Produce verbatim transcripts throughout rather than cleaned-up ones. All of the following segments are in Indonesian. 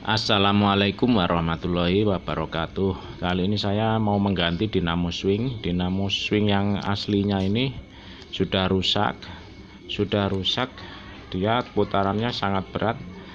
Assalamualaikum warahmatullahi wabarakatuh. Kali ini saya mau mengganti dinamo swing. Dinamo swing yang aslinya ini sudah rusak. Sudah rusak. Dia putarannya sangat berat.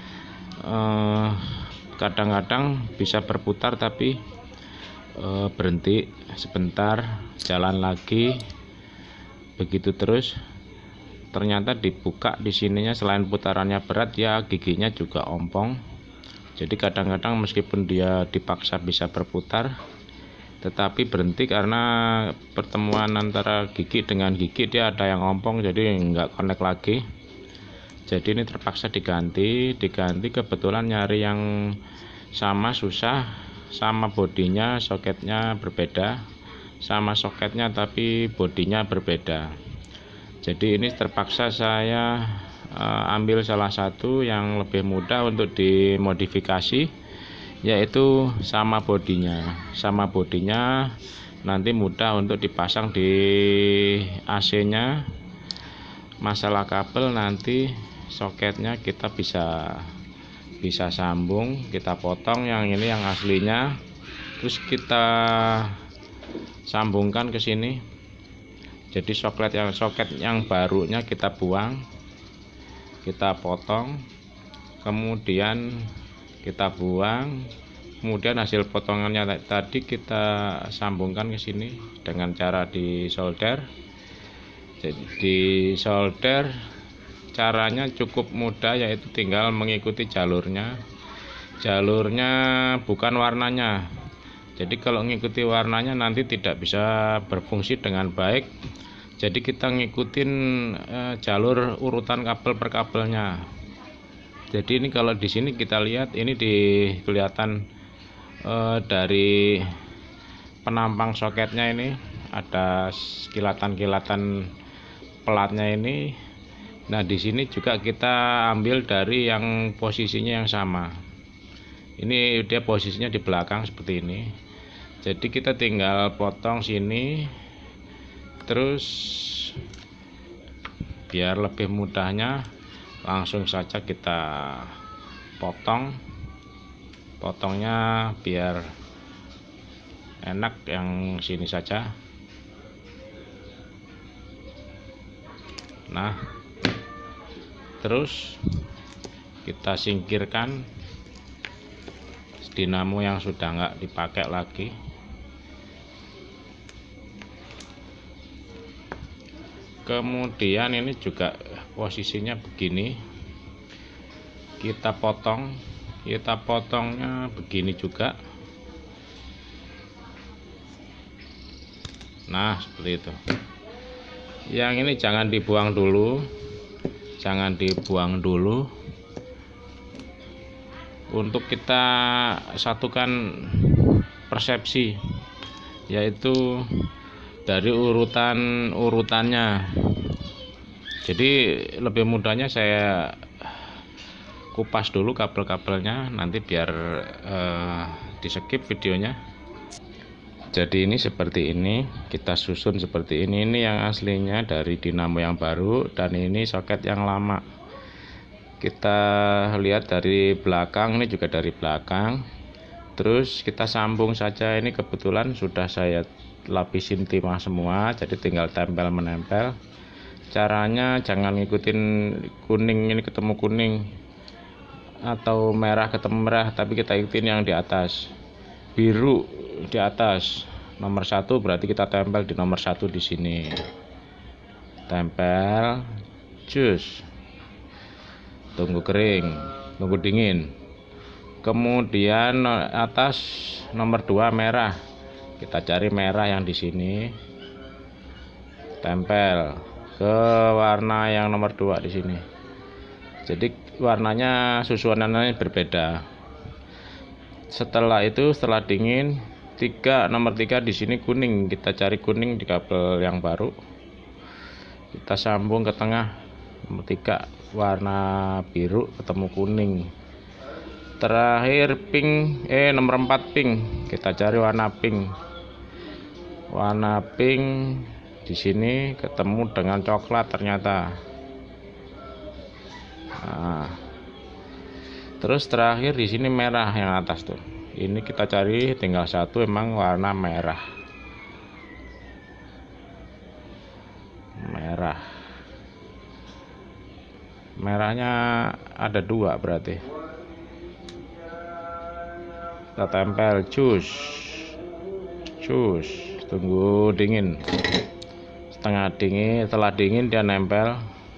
Kadang-kadang eh, bisa berputar tapi eh, berhenti sebentar, jalan lagi, begitu terus. Ternyata dibuka di sininya, selain putarannya berat, ya giginya juga ompong. Jadi kadang-kadang meskipun dia dipaksa bisa berputar, tetapi berhenti karena pertemuan antara gigi dengan gigi dia ada yang ompong, jadi nggak connect lagi. Jadi ini terpaksa diganti, diganti kebetulan nyari yang sama susah, sama bodinya, soketnya berbeda, sama soketnya tapi bodinya berbeda. Jadi ini terpaksa saya Uh, ambil salah satu yang lebih mudah untuk dimodifikasi, yaitu sama bodinya sama bodinya nanti mudah untuk dipasang di A C nya. Masalah kabel, nanti soketnya kita bisa bisa sambung, kita potong yang ini yang aslinya, terus kita sambungkan ke sini. Jadi soket yang soket yang barunya kita buang, kita potong, kemudian kita buang, kemudian hasil potongannya tadi kita sambungkan ke sini dengan cara di solder. Jadi di solder caranya cukup mudah, yaitu tinggal mengikuti jalurnya. Jalurnya bukan warnanya. Jadi kalau mengikuti warnanya nanti tidak bisa berfungsi dengan baik. Jadi kita ngikutin eh, jalur urutan kabel per kabelnya. Jadi ini kalau di sini kita lihat, ini di kelihatan eh, dari penampang soketnya ini ada kilatan-kilatan pelatnya ini. Nah di sini juga kita ambil dari yang posisinya yang sama. Ini dia posisinya di belakang seperti ini. Jadi kita tinggal potong sini. Terus biar lebih mudahnya langsung saja kita potong. Potongnya biar enak yang sini saja. Nah, terus kita singkirkan dinamo yang sudah nggak dipakai lagi. Kemudian ini juga posisinya begini, kita potong, kita potongnya begini juga. Nah seperti itu. Yang ini jangan dibuang dulu, jangan dibuang dulu. Untuk kita satukan persepsi, yaitu dari urutan urutannya. Jadi lebih mudahnya saya kupas dulu kabel-kabelnya, nanti biar eh, di skip videonya. Jadi ini seperti ini, kita susun seperti ini. Ini yang aslinya dari dinamo yang baru, dan ini soket yang lama. Kita lihat dari belakang, ini juga dari belakang. Terus kita sambung saja. Ini kebetulan sudah saya lapisin timah semua, jadi tinggal tempel menempel. Caranya jangan ngikutin kuning ini ketemu kuning atau merah ketemu merah, tapi kita ikutin yang di atas. Biru di atas nomor satu, berarti kita tempel di nomor satu di sini. Tempel, cus, tunggu kering, tunggu dingin. Kemudian atas nomor dua merah, kita cari merah yang di sini, tempel ke warna yang nomor dua di sini. Jadi warnanya susunannya berbeda. Setelah itu, setelah dingin, tiga nomor tiga di sini kuning, kita cari kuning di kabel yang baru. Kita sambung ke tengah, nomor tiga warna biru ketemu kuning. Terakhir pink, eh nomor empat pink, kita cari warna pink. Warna pink di sini ketemu dengan coklat ternyata. Nah, Terus terakhir di sini merah yang atas tuh. Ini kita cari tinggal satu emang warna merah. Merah. Merahnya ada dua berarti. Kita tempel, cus. Cus, tunggu dingin. Setengah dingin, setelah dingin dia nempel.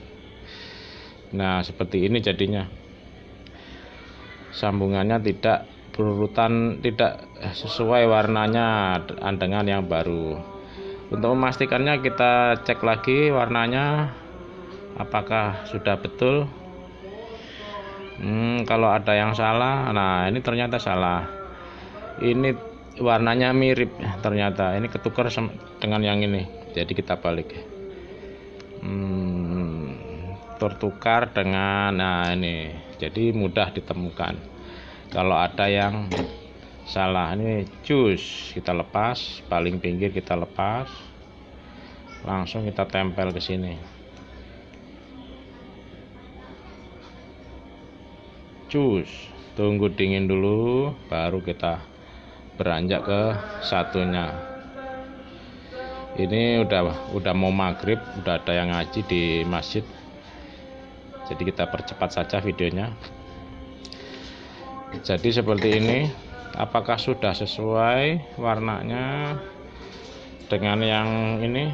Nah, seperti ini jadinya. Sambungannya tidak berurutan, tidak sesuai warnanya dengan yang baru. Untuk memastikannya kita cek lagi warnanya apakah sudah betul. Hmm, kalau ada yang salah, nah ini ternyata salah. Ini warnanya mirip, ternyata ini ketukar dengan yang ini. Jadi kita balik. Hmm, tertukar dengan, nah ini. Jadi mudah ditemukan. Kalau ada yang salah, ini cus kita lepas, paling pinggir kita lepas, langsung kita tempel ke sini. Cus, tunggu dingin dulu, baru kita beranjak ke satunya. Ini udah udah mau maghrib, udah ada yang ngaji di masjid. Jadi kita percepat saja videonya. Jadi seperti ini, apakah sudah sesuai warnanya dengan yang ini?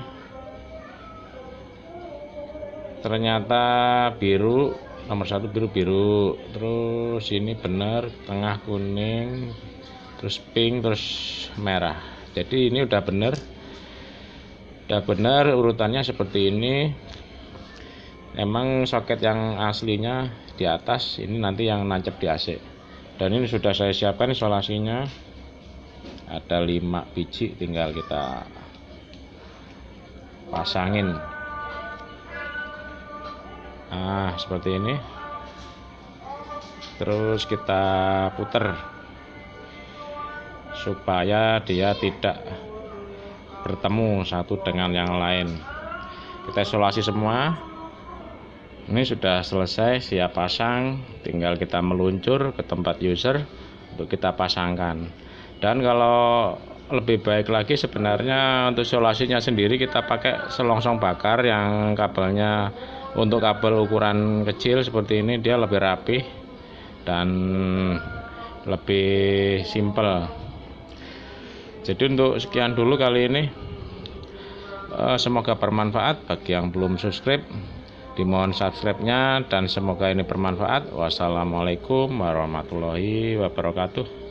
Ternyata biru, nomor satu biru biru, terus ini benar tengah kuning, terus pink, terus merah. Jadi ini udah benar, udah benar urutannya seperti ini. Emang soket yang aslinya di atas, ini nanti yang nancep di A C. Dan ini sudah saya siapkan isolasinya, ada lima biji, tinggal kita pasangin. Nah seperti ini, terus kita puter supaya dia tidak bertemu satu dengan yang lain. Kita isolasi semua. Ini sudah selesai, siap pasang, tinggal kita meluncur ke tempat user untuk kita pasangkan. Dan kalau lebih baik lagi sebenarnya untuk isolasinya sendiri kita pakai selongsong bakar yang kabelnya untuk kabel ukuran kecil seperti ini, dia lebih rapi dan lebih simple. Jadi untuk sekian dulu kali ini, semoga bermanfaat. Bagi yang belum subscribe, dimohon subscribe-nya, dan semoga ini bermanfaat. Wassalamualaikum warahmatullahi wabarakatuh.